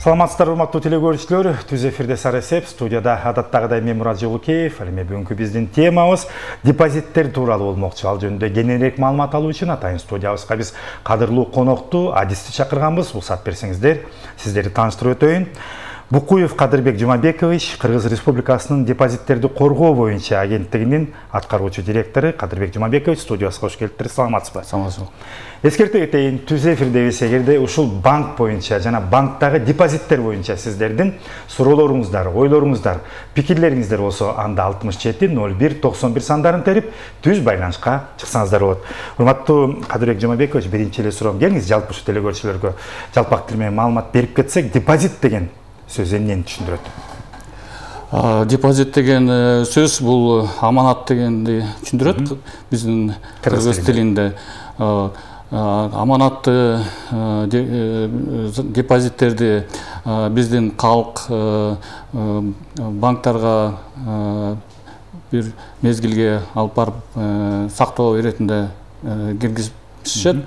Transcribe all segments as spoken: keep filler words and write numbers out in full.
Саламатсыздар, урматтуу телекөрүүчүлөр, түз эфирде Сарасеп, студияда адаттагыдай мен Мурат Жолукеев. Эми бүгүнкү биздин темабыз депозиттер тууралуу болмокчу. Ал жөнүндө кененирээк маалымат алуу үчүн атайын студиябызга биз кадырлуу конокту, адисти чакырганбыз. Уруксат берсеңиздер, сиздерди тааныштырып өтөйүн. Букуев Кадырбек Жумабекович, Кыргыз Республикасынын депозиттерди коргоо боюнча агенттигинин аткаруучу директору. Кадырбек Жумабекович, студиябызга кош келиптир. Саламатсызбы? Саламатсызбы. Эскерте кетейин, түз эфирдебиз эгерде ушул банк боюнча жана банктагы депозиттер боюнча сиздердин суроолоруңуздар, ойлоруңуздар, пикирлериңиздер болсо, анда алтымыш жети ноль бир токсон бир сандарын терип түз байланышка чыксаңыздар болот. Урматтуу Кадырбек Жумабекович, биринчи эле суроом келиңиз, жалпы ушу телекөрүүчүлөргө жалпак тил менен маалымат берип кетсек, депозит деген сөз эмнени түшүндүрөт? Депозит деген сөз бул аманат дегенди түшүндүрөт. Биздин кыргыз тилинде аманатты депозиттерди биздин калк банктарга бир мезгилге алып барып сактоо иретинде киргизишет.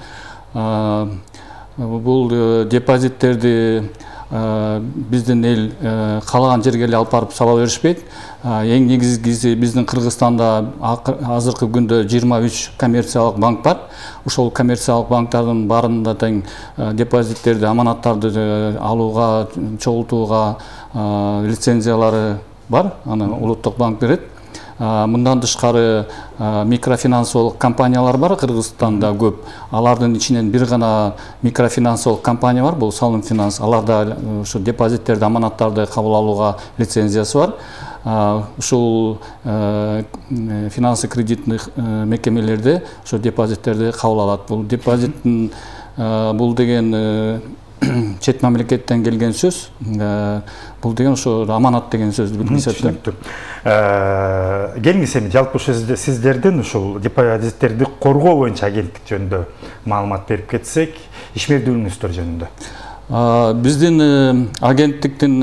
Бул депозиттерди биздин эл каалаган жерге эле алып барып сала беришпейт. Эң негизгиси биздин Кыргызстанда азыркы күндө жыйырма үч коммерциялык банк бар. Ошол коммерциялык банктардын баарында тең депозиттерди, аманаттарды алууга, чогултууга лицензиялары бар. Аны улуттук банк берет. Мындан тышкары микрофинансылык компаниялар бар Кыргызстанда көп. Алардын ичинен бир гана микрофинансылык компания бар, бул Салым Финанс. Аларда ушу депозиттерди, аманаттарды кабыл алууга лицензиясы бар. Ушул финансы кредитных мекемелерде ошо депозиттерди кабыл алат. Бул депозиттин бул деген чет мамлекеттен келген сөз. Бул деген ошо аманат деген сөздү билдирет. Келиңиз эми жалпы сиздердин ушул депозиттерди коргоо боюнча агенттик жөнүндө маалымат берип кетсек, ишмердүүлүгүңүздөр жөнүндө. Биздин агенттиктин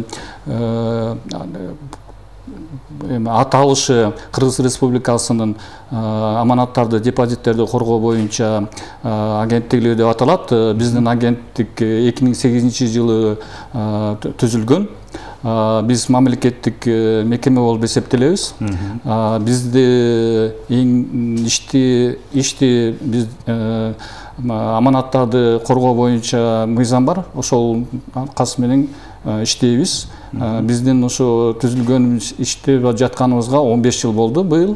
аталышы Кыргыз Республикасынын аманаттарды, депозиттерди коргоо боюнча агенттиги деп аталат. Биздин агенттик эки миң сегизинчи жылы түзүлгөн. Биз мамлекеттик мекеме болуп эсептелебиз. Бизде эң ишти ишти биз аманаттарды коргоо боюнча мыйзам бар. Ошол аркасы менен иштейбиз. Биздин ошо түзүлгөн иштеп жатканыбызга он беш жыл болду быйыл.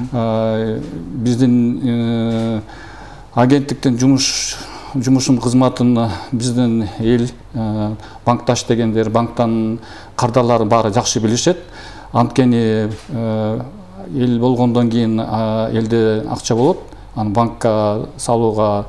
Биздин агенттиктин жумуш жумушун кызматын биздин эл банкташ дегендер, банктан кардарлар баары жакшы билишет. Анткени эл болгондон кийин элде акча болот. Аны банкка салууга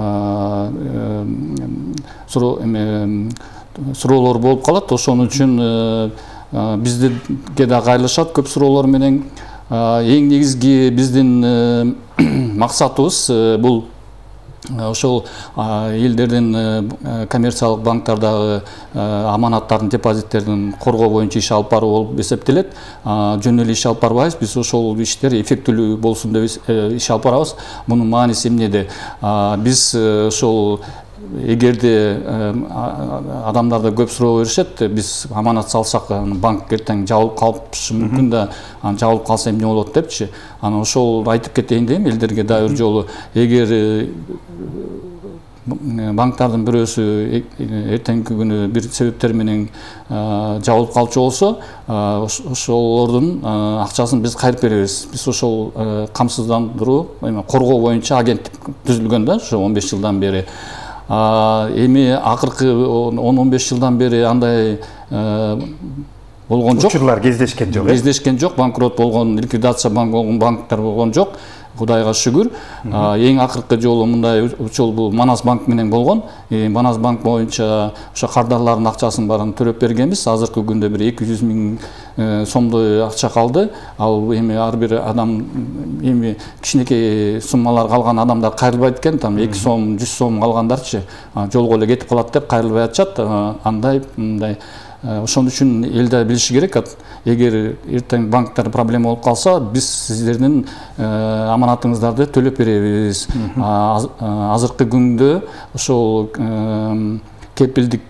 суроолор болуп калат. Ошон үчүн бизге да кайрылышат көп суроолор менен. Эң негизги биздин максатыбыз бул ошол элдердин коммерциялык банктардагы аманаттардын, депозиттердин коргоо боюнча иш алып баруу болуп эсептелет. Жөн эле иш алып барбайбыз. Биз ошол иштер эффектилүү болсун деп иш алып барабыз. Мунун мааниси эмнеде? Биз ошол эгерде адамдарда көп суроо беришет, биз аманат салсак, банк эртең жабылып калышы мүмкүн да, жабылып калса эмне болот депчи. Аны ошол айтып кетейин дейм элдерге да бир жолу. Эгер банктардын бирөөсү эртеңки күнү бир себептер менен жабылып калчу болсо, ошолордун акчасын биз кайрып беребиз. Биз ошол камсыздандыруу, коргоо боюнча агенттик түзүлгөн да, ошо он беш жылдан бери. Эми акыркы он он беш жылдан бери андай болгон жок. Учурлар кездешкен жок. Кездешкен жок, банкрот болгон, ликвидация болгон банктар болгон жок. Кудайга шүгүр. Эң акыркы жолу мындай учул бул Манас банк менен болгон. Манас банк боюнча ошо кардарлардын акчасын баарын төлөп бергенбиз. Азыркы күндө бир эки жүз миң сомдой акча калды. Ал эми ар бир адам эми кичинекей суммалар калган адамдар кайрылбайт экен. Там эки сом, жүз сом калгандарчы жолго эле кетип калат деп кайрылбай атышат. Андай мындай Ошон үчүн элде билиши керек, эгер эртең банктар проблема болуп калса, биз сиздердин аманатыңыздарды төлөп беребиз. Азыркы күндө ошол кепилдик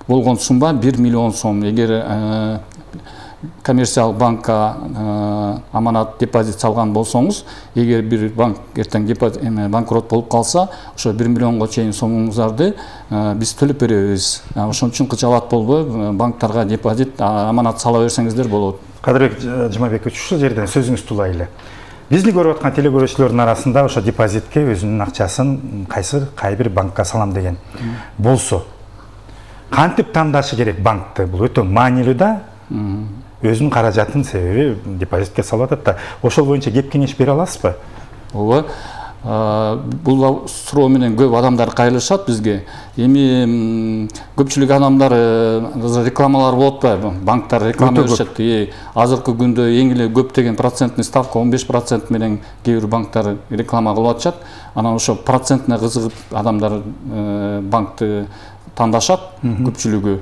болгон сумма бир миллион сом. Эгер коммерциялык банкка аманат депозит салган болсоңуз, эгер бир банк эртең банкрот болуп калса, ошо бир миллионго чейин сомуңуздарды биз төлөп беребиз. Ошон үчүн кычалат болбой, банктарга депозит аманат сала берсеңиздер болот. Кадырбек Жумабекович, ушул жерден сөзүңүздү улайлы. Бизди көрүп аткан телекөрүүчүлөрдүн арасында ошо депозитке өзүнүн акчасын кайсы кай бир банкка салам деген болсо, кантип тандашы керек банкты? Бул өтө маанилүү да. Өзүнүн каражатын себеби депозитке салып атат да. Ошол боюнча кеп кеңеш бере аласызбы? Ооба. Бул суроо менен көп адамдар кайрылышат бизге. Эми көпчүлүк адамдар рекламалар болот да, банктар реклама беришет. Азыркы күндө эң эле көп деген процентный ставка он беш процент менен кээ бир банктар реклама кылып атышат. Анан ошо процентине кызыгып адамдар банкты тандашат көпчүлүгү.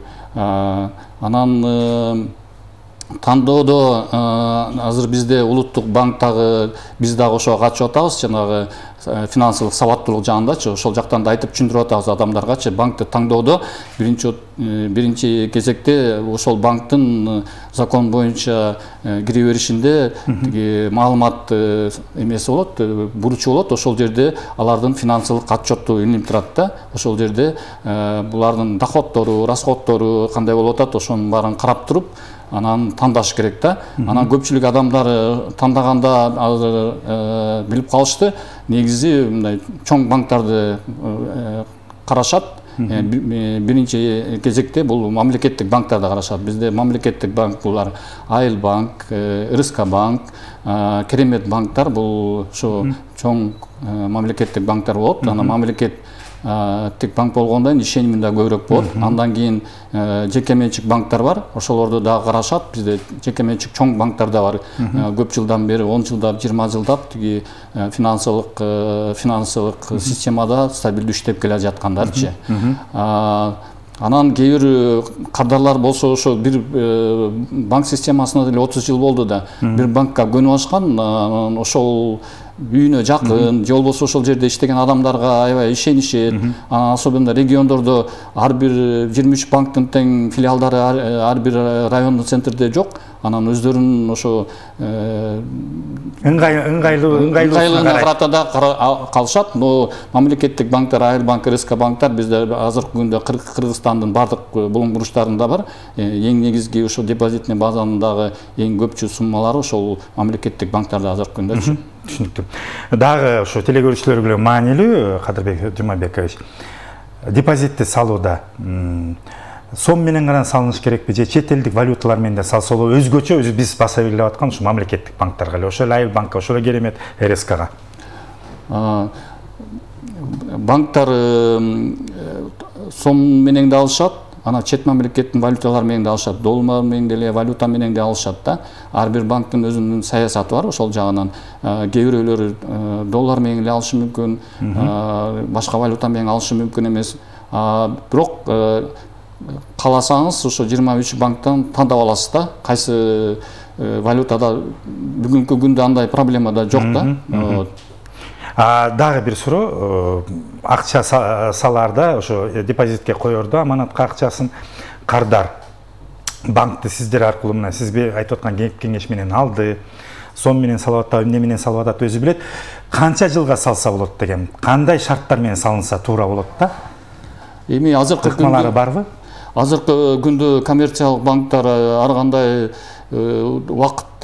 Анан тандоодо азыр бизде улуттук банктагы биз дагы ошого катышып атабыз, жанагы финансылык сабаттуулук жагындачы, ошол жактан да айтып түшүндүрүп атабыз адамдаргачы. Банкты таңдоодо биринчи биринчи кезекте ошол банктын закон боюнча кире беришинде маалымат эмеси болот, бурчу болот. Ошол жерде алардын финансылык отчету илинип турат да. Ошол жерде булардын доходдору, расходдору кандай болуп атат, ошонун баарын карап туруп анан тандаш керек да. Анан көпчүлүк адамдар тандаганда азыр билип калышты. Негизи мындай чоң банктарды карашат. Биринчи кезекте бул мамлекеттик банктарды карашат. Бизде мамлекеттик банк булар Айыл банк, РСК банк, Керемет банктар, бул ошо чоң мамлекеттик банктар болот. Анан мамлекет тик банк болгондон ишеними да көбүрөөк болот. Андан кийин жеке менчик банктар бар, ошолорду дагы карашат. Бизде жеке менчик чоң банктар да бар. Көп жылдан бери, он жылдап, жыйырма жылдап тиги финансылык финансылык системада стабилдүү иштеп келе жаткандарчы. Анан кээ бир кардарлар болсо ошо бир банк системасына деле отуз жыл болду да. Бир банкка көнүп алышкан, ошол үйүнө жакын, же болбосо ошол жерде иштеген адамдарга аябай ишенишет. Особенно региондордо ар бир жыйырма үч банктын тең филиалдары ар бир райондун центрде жок. Анан өздөрүнүн ошо ыңгайлуу ыңгайлууна карата да калышат. Но мамлекеттик банктар, Айыл банк, РСК банктар бизде азыркы күндө Кыргызстандын бардык булуң буручтарында бар. Эң негизги ошо депозитный базанындагы эң көпчү суммалары ошол мамлекеттик банктарда азыркы күндө. Түшүнүктүү. Дагы ошо телекөрүүчүлөргө маанилүү, Кадырбек Жумабекович, депозитти салууда сом менен гана салыныш керекпи же чет элдик валюталар менен да салса болобу? Өзгөчө өзү биз баса белгилеп аткан ушу мамлекеттик банктарга эле, ошол Айыл банкка, ошол Керемет, РСКга. Банктар сом менен да алышат, ана чет мамлекеттин валюталар менен да алышат, доллар менен деле, валюта менен да алышат да. Ар бир банктын өзүнүн саясаты бар ошол жагынан. Кээ бирөөлөр доллар менен эле алышы мүмкүн, башка валюта менен алышы мүмкүн эмес. Бирок кааласаңыз ошо жыйырма үч банктан тандап аласыз да. Кайсы валютада бүгүнкү күндө андай проблема да жок да. Дагы бир суроо, акча саларда, ошо депозитке коердо аманатка акчасын кардар банкты сиздер аркылуу мына сиз айтып аткан кеңеш менен алды, сом менен салып атат, эмне менен салып атат өзү билет. Канча жылга салса болот деген, кандай шарттар менен салынса туура болот да? Эми азыркы күндө барбы? Азыркы күндө коммерциялык банктар ар кандай убакыт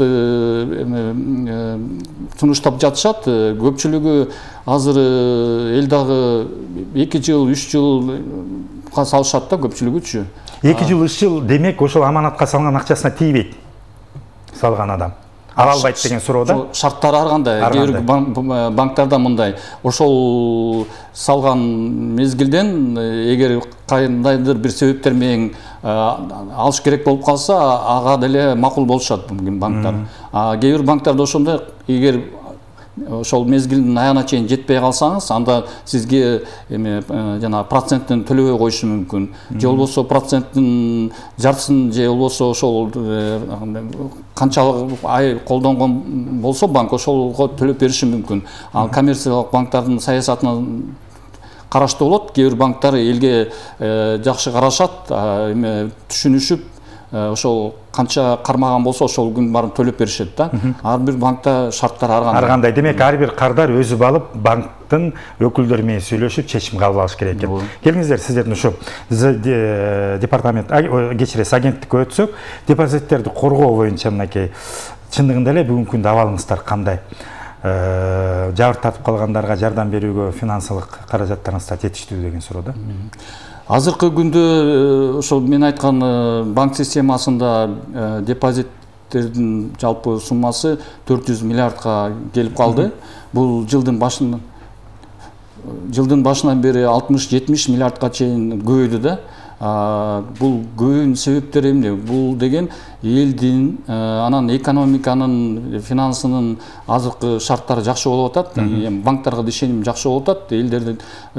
сунуштап жатышат. Көпчүлүгү азыр эл дагы эки жыл, үч жылга салышат да көпчүлүгүчү. эки жыл, үч жыл демек ошол аманатка салган акчасына тийбейт салган адам. Ала албайт деген суроо да? Шарттары ар кандай. Кээ бир банктарда мындай, ошол салган мезгилден эгер кандайдыр бир себептер менен алыш керек болуп калса, ага деле макул болушат банктар. Кээ бир банктарда ошондой, эгер ошол мезгилдин аягына чейин жетпей калсаңыз, анда сизге эме жана проценттин төлөбөй коюшу мүмкүн. Же болбосо проценттин жартысын, же болбосо ошол канчалык ай колдонгон болсо банк ошолго төлөп бериши мүмкүн. Ал коммерциялык банктардын саясатына караштуу болот. Кээ бир банктар элге жакшы карашат, эме түшүнүшүп, ошол канча кармаган болсо ошол күн барып төлөп беришет да. Ар бир банкта шарттар ар кандай. Ар кандай. Демек, ар бир кардар өзү алып, банктын өкүлдөрү менен сүйлөшүп, чечим кабыл алыш керек экен. Келиңиздер, сиздердин ушу департамент, кечиресиз, агенттикке өтсөк, депозиттерди коргоо боюнча мынакей чындыгында эле бүгүнкү күндө абалыңыздар кандай? Жабыр тартып калгандарга жардам берүүгө финансылык каражаттарыңыздар жетиштүү деген суроо да. Азыркы күндө ошол мен айткан банк системасында депозиттердин жалпы суммасы төрт жүз миллиардка келип калды. Бул жылдын башынан жылдын башынан бери алтымыш жетимиш миллиардка чейин көбөйдү да. Бул көбөйүүнүн себептери эмне? Бул деген элдин анан экономиканын, финансынын азыркы шарттары жакшы болуп атат. Банктарга ишеним жакшы болуп атат. Элдердин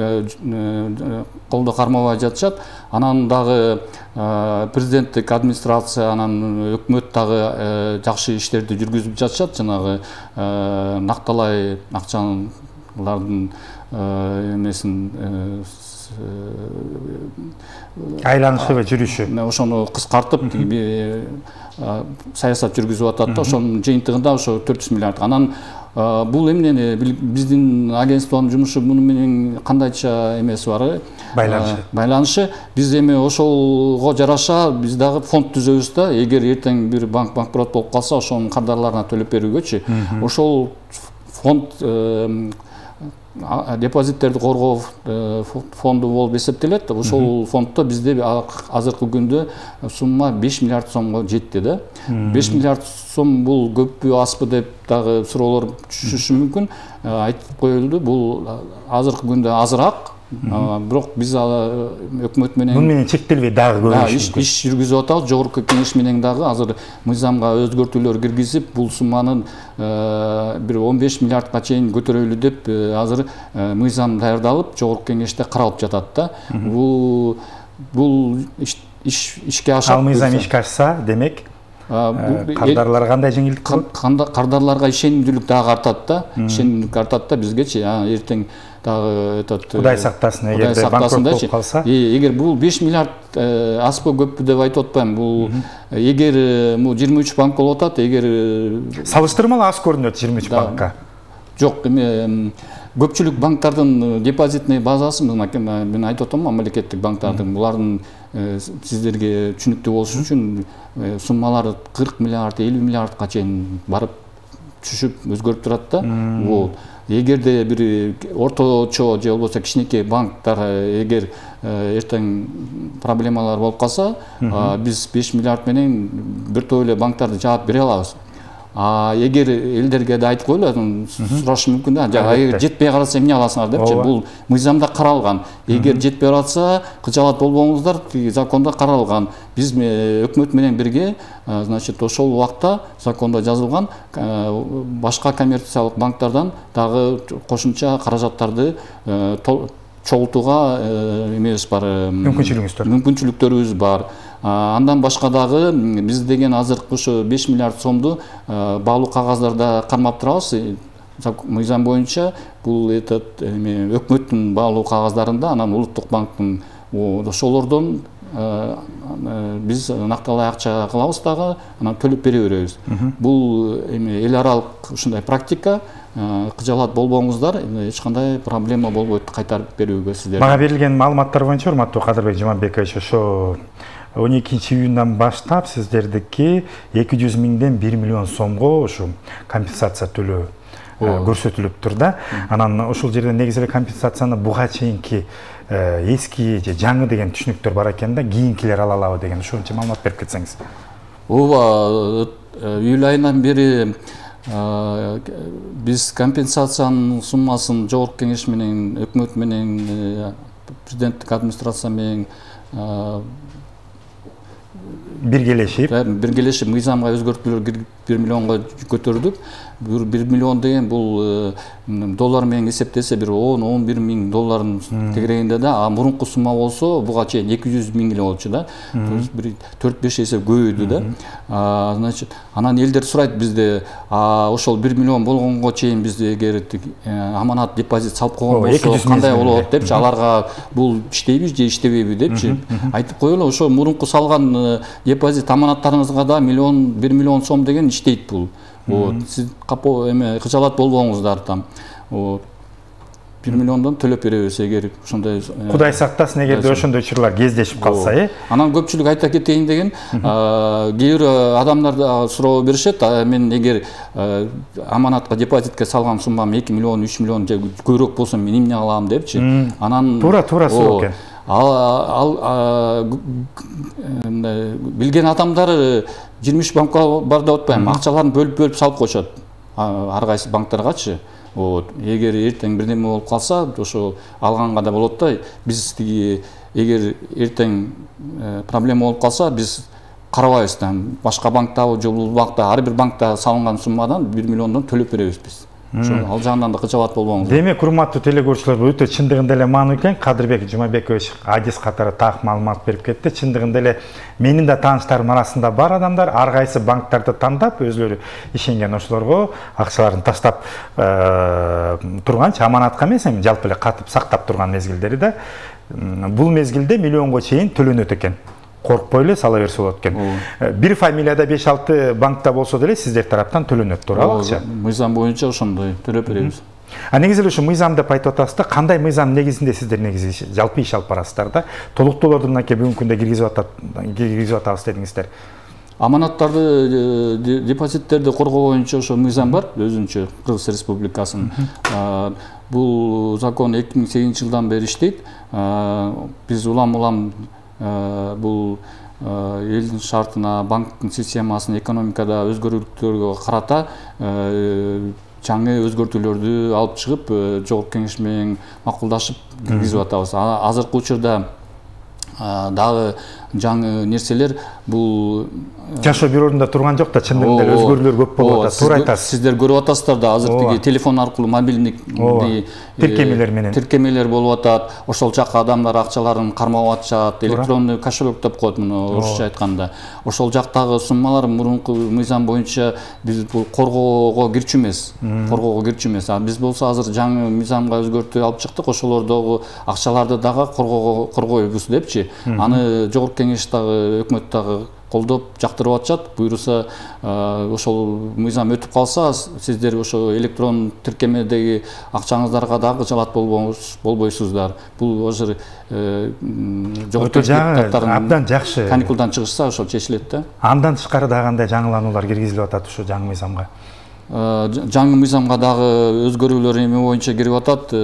колдо кармабай жатышат. Анан дагы президенттик администрация, анан өкмөт дагы жакшы иштерди жүргүзүп жатышат. Жанагы накталай акчалардын эмесин айланышы ва жүрүшү, ошону кыскартып саясат жүргүзүп атат да. Ошонун жыйынтыгында ошо төрт жүз миллиард. Анан бул эмнени биздин агентствонун жумушу муну менен кандайча эмеси бар? Байланышы. Байланышы. Биз эми ошого жараша биз дагы фонд түзөбүз да. Эгер эртең бир банк банкрот болуп калса, ошонун кардарларына төлөп берүүгөчү. Ошол фонд депозиттерди коргоо фонду болуп эсептелет. Ошол фонддо бизде азыркы күндө сумма беш миллиард сомго жетти да. беш миллиард сом бул көппү, азбы деп дагы суроолор түшүшү мүмкүн. Айтып коюлду, бул азыркы күндө азыраак. Бирок биз өкмөт менен муну менен чектелбей дагы көрүшүбүз. Иш жүргүзүп атабыз. Жогорку кеңеш менен дагы азыр мыйзамга өзгөртүүлөр киргизип, бул сумманын бир он беш миллиардка чейин көтөрөлү деп азыр мыйзам даярдалып, жогорку кеңеште каралып жатат да. Бул бул иш ишке ашат. Ал мыйзам ишке ашса, демек кардарларга кандай жеңилдик болот? Кардарларга ишенимдүүлүк дагы артат да. Ишенимдүүлүк артат да бизгечи. Эртең дагы этот Кудай сактасын, эгерде банкрот болуп калса. Эгер бул беш миллиард азбы көппү деп айтып атпайм. Бул эгер бул жыйырма үч банк болуп атат, эгер салыштырмалуу аз көрүнөт жыйырма үч банкка. Жок, эми көпчүлүк банктардын депозитный базасы, мен айтып атам, мамлекеттик банктардын, булардын сиздерге түшүнүктүү болуш үчүн суммалары кырк миллиард, элүү миллиардка чейин барып түшүп өзгөрүп турат да. Бул эгерде бир орточо же болбосо кичинекей банктар эгер эртең проблемалар болуп калса, биз беш миллиард менен бир топ эле банктарды жаап бере алабыз. А эгер элдерге да айтып коелу, сурашы мүмкүн да, эгер жетпей калса эмне аласыңар депчи. Бул мыйзамда каралган. Эгер жетпей атса, кыжалат болбоңуздар, закондо каралган. Биз өкмөт менен бирге, значит, ошол убакта закондо жазылган башка коммерциялык банктардан дагы кошумча каражаттарды чогултууга эмебиз бар, мүмкүнчүлүктөрүбүз бар. Андан башка дагы биз деген азыркы ушу беш миллиард сомду баалуу кагаздарда кармап турабыз. Мыйзам боюнча бул этот өкмөттүн баалуу кагаздарында, анан улуттук банктын ошолордон биз накталай акча кылабыз дагы, анан төлөп бере беребиз. Бул эл аралык ушундай практика. Кыжалат болбоңуздар, эч кандай проблема болбойт кайтарып берүүгө сиздерге. Мага берилген маалыматтар боюнча, урматтуу Кадырбек Жумабекович, ошо он экинчи июндан баштап сиздердики эки жүз миңден бир миллион сомго ушу компенсация төлөө көрсөтүлүп тур да. Анан ушул жерде негизи эле компенсацияны буга чейинки эски же жаңы деген түшүнүктөр бар экен да, кийинкилер ала алабы деген ошончо маалымат берип кетсеңиз. Ооба, июль айынан бери биз компенсациянын суммасын жогорку кеңеш менен, өкмөт менен, президенттик администрация менен биргелешип биргелешип мыйзамга өзгөртүүлөр кирип бир миллионго көтөрдүк. бир миллион деген бул доллар менен эсептесе бир он он бир миң доллардын тегерегинде да, а мурунку сумма болсо буга чейин эки жүз миң эле болчу да. Бир төрт беш эсе көбөйдү да. Значит, анан элдер сурайт бизде, ошол бир миллион болгонго чейин биз эгер аманат депозит салып койгон болсо кандай болот депчи, аларга бул иштейби же иштебейби депчи айтып коелу. Ошо мурунку салган депозит аманаттарыңызга да миллион бир миллион сом деген иштейт бул. Вот, сиз капо эме кыжалат болбоңуздар там. Вот, бир миллиондон төлөп беребиз эгер ошондой. Кудай сактасын эгерде ошондой учурлар кездешип калса, э. Анан көпчүлүк айта кетейин деген, кээ бир адамдар суроо беришет, мен эгер аманатка депозитке салган суммам эки миллион үч миллион же көбүрөөк болсо мен эмне кылам депчи. Анан туура туура суроо экен. Ал билген адамдар жыйырма үч банкка бар деп атпайм, акчаларын бөлүп-бөлүп салып коюшат ар кайсы банктаргачы. Вот, эгер эртең бирдеме болуп калса, ошо алганга да болот да. Биз тиги эгер эртең проблема болуп калса, биз карабайбыз да. Башка банктабы же бул банкта, ар бир банкта салынган суммадан бир миллиондон төлөп беребиз биз. Ал жагынан да кыжалат болбоңуз. Демек, урматтуу телекөрүүчүлөр, бул өтө чындыгында эле маанилүү экен. Кадырбек Жумабекович адис катары так маалымат берип кетти. Чындыгында эле менин да тааныштарым арасында бар адамдар ар кайсы банктарды тандап, өзлөрү ишенген ошолорго акчаларын таштап турганчы, аманатка эмес, эми жалпы эле катып сактап турган мезгилдери да. Бул мезгилде миллионго чейин төлөнөт экен. Коркпой эле сала берсе болот экен. Бир фамилияда беш алты банкта болсо деле сиздер тараптан төлөнөт туурабы акча? Мыйзам боюнча ошондой төлөп беребиз. А негизи эле ушу мыйзам деп айтып атасыз да, кандай мыйзам негизинде сиздер негизи жалпы иш алып барасыздар да? Толуктоолорду мынакей бүгүнкү күндө киргизип атат, киргизип атабыз дедиңиздер. Аманаттарды, депозиттерди коргоо боюнча ошо мыйзам бар, өзүнчө Кыргыз Республикасынын. Бул закон эки миң сегизинчи жылдан бери иштейт. Биз улам-улам бул элдин шартына, банктын системасына, экономикада өзгөрүүлөргө карата жаңы өзгөртүүлөрдү алып чыгып, жогорку кеңеш менен макулдашып киргизип атабыз. Азыркы учурда дагы жаңы нерселер бул жашоо бирөөсүндө турган жок да, чындыгында эле өзгөрүүлөр көп болуп атат. Туура айтасыз. Сиздер көрүп атасыздар да, азыр тиги телефон аркылуу мобилдик тиркемелер менен тиркемелер болуп атат. Ошол жакка адамдар акчаларын кармап атышат, электронный кошелек деп коет муну орусча айтканда. Ошол жактагы суммалар мурунку мыйзам боюнча биз бул коргоого кирчү эмес, коргоого кирчү эмес. А биз болсо азыр жаңы мыйзамга өзгөртүү алып чыктык, ошолордогу акчаларды дагы коргоого коргойбуз депчи. Аны жогорку кеңеш дагы, өкмөт дагы колдоп жактырып атышат. Буйруса ошол мыйзам өтүп калса, сиздер ошо электрон тиркемедеги акчаңыздарга дагы кыжалат болбойсуздар. Бул азыр жогорку депутаттардын абдан жакшы каникулдан чыгышса ошол чечилет да. Андан тышкары дагы кандай жаңылануулар киргизилип атат ушу жаңы мыйзамга? Жаңы мыйзамга дагы өзгөрүүлөр эме боюнча кирип атат.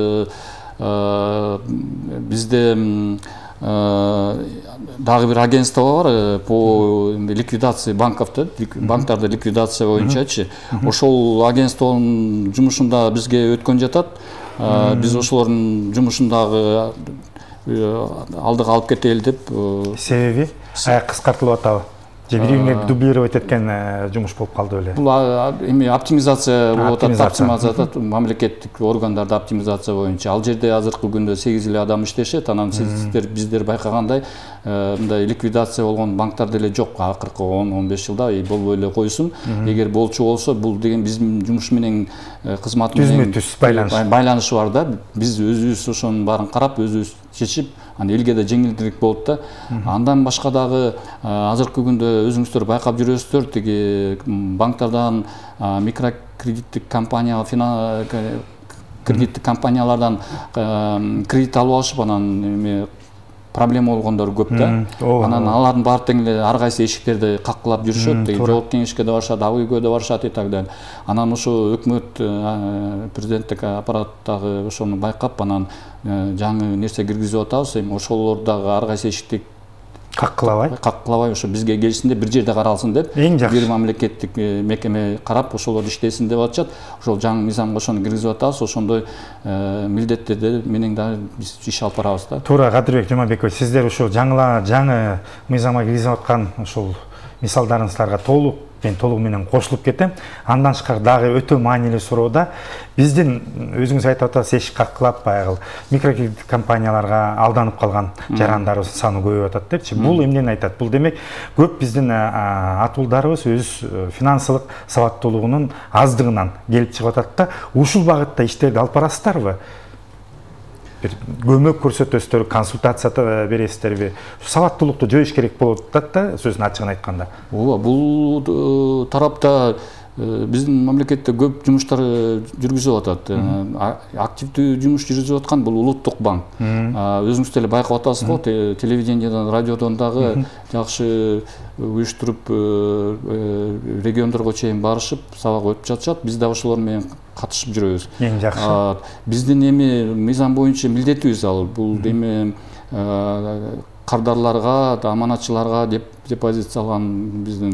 Бизде дагы бир агентство бар по ликвидации банков, банктарды ликвидация боюнчачы. Ошол агентствонун жумушунда бизге өткөн жатат. Биз ошолордун жумушундагы алдыга алып кетели деп. Себеби кыскартылып атабы? Же биринен дублировать эткен жумуш болуп калды беле? Бул эми оптимизация болуп атат, оптимизация, мамлекеттик органдарда оптимизация боюнча. Ал жерде азыркы күндө сегиз эле адам иштешет. Анан сиздер биздер байкагандай мындай ликвидация болгон банктар деле жок акыркы он он беш жылда, болбой эле койсун. Эгер болчу болсо, бул деген биздин жумуш менен, кызмат менен түз байланыш байланышы бар да. Биз өзүбүз ошонун баарын карап, өзүбүз чечип, аны элге да жеңилдирик болот да. Андан башка дагы азыркы күндө өзүңүздөр байкап жүрөсүздөр, тиги банктардан, микрокредиттик компания, кредиттик компаниялардан кредит алып алышып, анан проблема болгондор көп да. Анан алардын баары тең эле ар кайсы эшиктерди каккылап жүрүшөт, жогорку кеңешке да барышат, ак үйгө да барышат и так далее. Анан ошо өкмөт, президенттик аппараттагы ошону байкап, анан жаңы нерсе киргизип атабыз. Эми ошолор дагы ар кайсы эшикти каккылабай каккылабай ошо бизге келсин деп, бир жерде каралсын деп, бир мамлекеттик мекеме карап ошолор иштесин деп атышат. Ошол жаңы мыйзамга ошону киргизип атабыз. Ошондой милдеттерди менен дагы биз иш алып барабыз да. Туура, Кадырбек Жумабекович, сиздер ушул жаңы жаңы мыйзамга киргизип аткан ушул мисалдарыңыздарга толук мен толугу менен кошулуп кетем. Андан тышкары дагы өтө маанилүү суроуда биздин өзүңүз айтып атасыз эшик каккылап баягы микрокредит компанияларга алданып калган жарандарыбыздын саны көбөйүп атат депчи. Бул эмнени айтат? Бул демек көп биздин атуулдарыбыз өз финансылык сабаттуулугунун аздыгынан келип чыгып атат да. Ушул багытта иштерди алып барасыздарбы? Bir көмөк көрсөтөсүздөр, консультация бересиздерби? Сабаттуулукту жойуш керек болуп атат да, сөзүн ачыгын айтканда. Ооба, бул тарапта биздин мамлекетте көп жумуштар жүргүзүп атат. Активдүү жумуш жүргүзүп аткан бул Улуттук банк. Өзүңүз деле байкап атасыз го, телевидениядон, радиодон дагы жакшы уюштуруп региондорго чейин барышып, сабак өтүп жатышат. Биз да ошолор менен катышып жүрөбүз. Эң жакшы. Биздин эми мыйзам боюнча милдетибиз ал. Бул эми кардарларга, аманатчыларга депозит салган биздин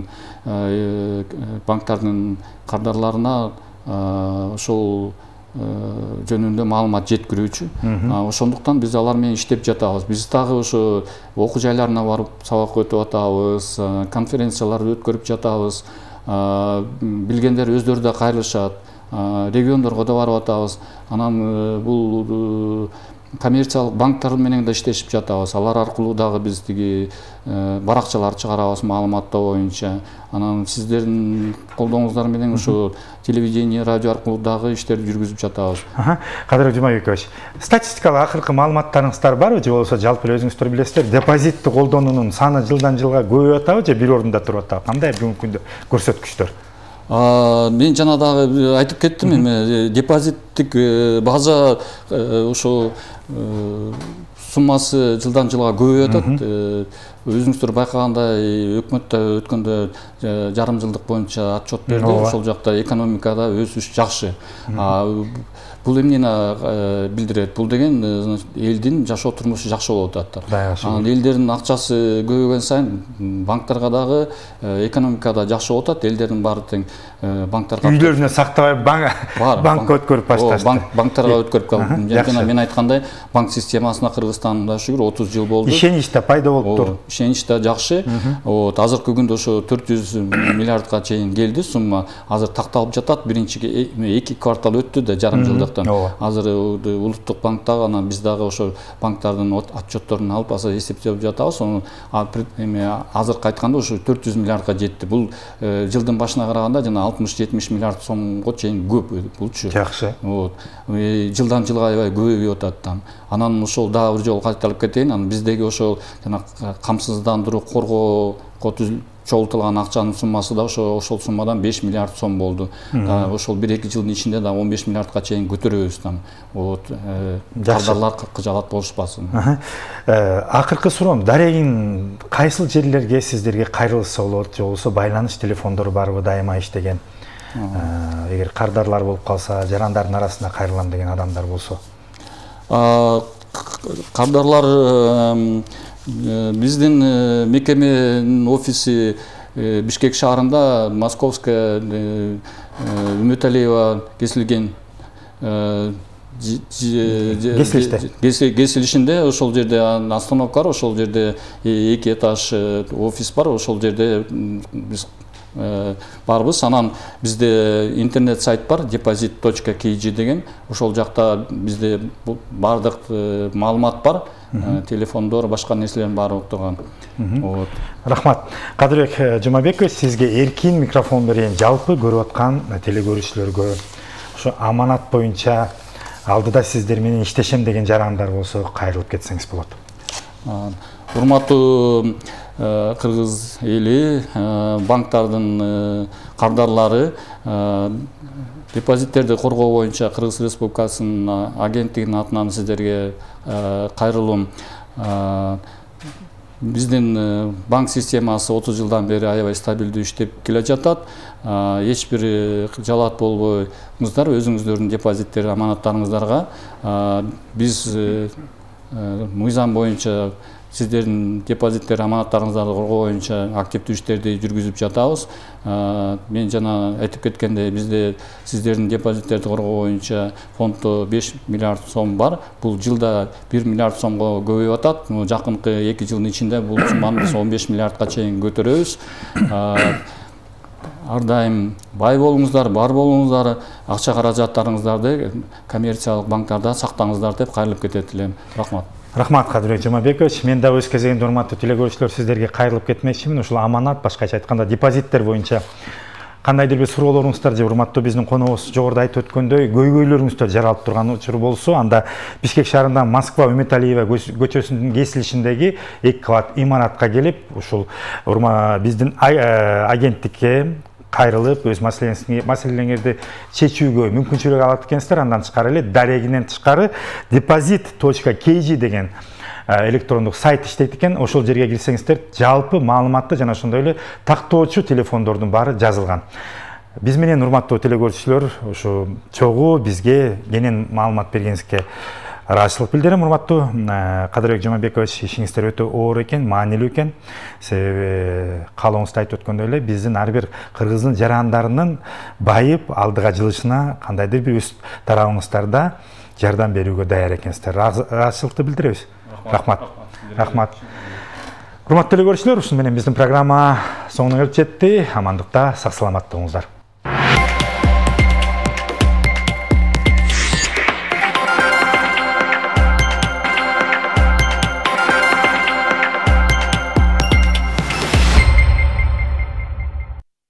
банктардын кардарларына ошол жөнүндө маалымат жеткирүүчү. Ошондуктан биз алар менен иштеп жатабыз. Биз дагы ошо окуу жайларына барып сабак өтүп атабыз, конференцияларды өткөрүп жатабыз. Билгендер өздөрү да кайрылышат. Региондорго да барып атабыз. Анан бул коммерциялык банктар менен да иштешип жатабыз. Алар аркылуу дагы биз тиги баракчалар чыгарабыз маалыматтоо боюнча. Анан сиздердин колдооңуздар менен ошо телевидение, радио аркылуу дагы иштерди жүргүзүп жатабыз. Кадыр Жумабекович, статистикалык акыркы маалыматтарыңыздар барбы же болбосо жалпы эле өзүңүздөр билесиздер, депозитти колдонуунун саны жылдан жылга көбөйүп атабы же бир ордунда туруп атабы? Кандай бүгүнкү күндө көрсөткүчтөр? Мен жана дагы айтып кеттим, эми депозиттик база ошо суммасы жылдан жылга көбөйүп атат. Өзүңүздөр байкагандай өкмөттө өткөндө жарым жылдык боюнча отчет берди. Ошол жакта экономикада өсүш жакшы. Бул эмнени билдирет? Бул деген элдин жашоо турмушу жакшы болуп атат. Анан элдердин акчасы көбөйгөн сайын банктарга дагы экономикада жакшы болуп атат. Элдердин баары тең банктарга үйлөрүнө сактабай банкка өткөрүп башташты. Банктарга өткөрүп калды. Жана мен айткандай, банк системасына Кыргызстанда шүгүр отуз жыл болду. Ишенич да пайда болуптур. Ишенич да жакшы. Вот азыркы күндө ошо төрт жүз миллиардка чейин келди сумма. Азыр такталып жатат. Биринчи эки квартал өттү да жарым жылдык. Азыр Улуттук банктагы анан биз дагы ошо банктардын отчетторун алып эсептеп жатабыз. Ону азыркы айтканда ошо төрт жүз миллиардка жетти. Бул жылдын башына караганда жана алтымыш жетимиш миллиард сомго чейин көп булчу. Жакшы. Вот. Жылдан жылга аябай көбөйүп атат. Анан ошол дагы бир жолу кайталып кетейин. Анан биздеги ошол жана камсыздандыруу коргоого чогултулган акчанын суммасы да ошо ошол суммадан беш миллиард сом болду. Ошол бир эки жылдын ичинде да он беш миллиардка чейин көтөрөбүз там. Вот кардарлар кыжалат болушпасын. Акыркы суроом, дарегин кайсыл жерлерге сиздерге кайрылса болот, же болбосо байланыш телефондору барбы дайыма иштеген? Эгер кардарлар болуп калса, жарандардын арасында кайрылам деген адамдар болсо. Кардарлар биздин мекеменин офиси Бишкек шаарында, Московская Үмөталиева кесилген кесилишинде ошол жерде остановка бар, ошол жерде эки этаж офис бар, ошол жерде биз барбыз. Анан бизде интернет сайт бар, депозит точка kg деген. Ошол жакта бизде бардык маалымат бар. Телефондор, башка нерселердин баары турган. Рахмат. Кадырбек Жумабекович, сизге эркин микрофон берейин. Жалпы көрүп аткан телекөрүүчүлөргө ошо аманат боюнча алдыда сиздер менен иштешем деген жарандар болсо кайрылып кетсеңиз болот. Урматтуу кыргыз эли, банктардын кардарлары, депозиттерди коргоо боюнча Кыргыз Республикасынын агенттигинин атынан сиздерге кайрылуум. Биздин банк системасы отуз жылдан бери аябай стабилдүү иштеп келе жатат. Эч бир жалаат болбойсуздар өзүңүздөрдүн депозиттер, аманаттарыңыздарга. Биз мыйзам боюнча сиздердин депозиттер, аманаттарыңыздарды коргоо боюнча активдүү иштерди жүргүзүп жатабыз. Мен жана айтып кеткендей, бизде сиздердин депозиттерди коргоо боюнча фонддо беш миллиард сом бар. Бул жылда бир миллиард сомго көбөйүп атат. Жакынкы эки жылдын ичинде бул сумманы биз он беш миллиардка чейин көтөрөбүз. Ар дайым бай болуңуздар, бар болуңуздар, акча каражаттарыңыздарды коммерциялык банктарда сактаңыздар деп кайрылып кетет элем. Рахмат. Рахмат, Кадырбек Жумабекович. Мен да өз кезегинде урматтуу телекөрүүчүлөр сиздерге кайрылып кетмекчимин. Ушул аманат, башкача айтканда депозиттер боюнча кандайдыр бир суроолоруңуздар же урматтуу биздин коногубуз жогоруда айтып өткөндөй көйгөйлөрүңүздөр жаралып турган учур болсо, анда Бишкек шаарында Москва Үмүталиева көчөсүнүн кесилишиндеги эки кабат имаратка келип, ушул биздин агенттикке кайрылып, өз маселеңерди чечүүгө мүмкүнчүлүк алат экенсиздер. Андан тышкары эле дарегинен тышкары депозит точка кей жи деген электрондук сайт иштейт экен. Ошол жерге кирсеңиздер, жалпы маалыматты жана ошондой эле тактоочу телефондордун баары жазылган. Биз менен урматтуу телекөрүүчүлөр, ушу чогуу бизге кенен маалымат бергениңизге ыраазычылык билдирем. Урматтуу Кадырбек Жумабекович, ишиңиздер өтө оор экен, маанилүү экен. Себеби каалооңузда айтып өткөндөй эле биздин ар бир кыргыздын жарандарынын байып алдыга жылышына кандайдыр бир өз тарабыңыздарда жардам берүүгө даяр экенсиздер. Ыраазычылыкты билдиребиз. Рахмат. Рахмат. Урматтуу телекөрүүчүлөр, ушуну менен биздин программа соңуна келип жетти. Амандыкта, сак саламатта болуңуздар.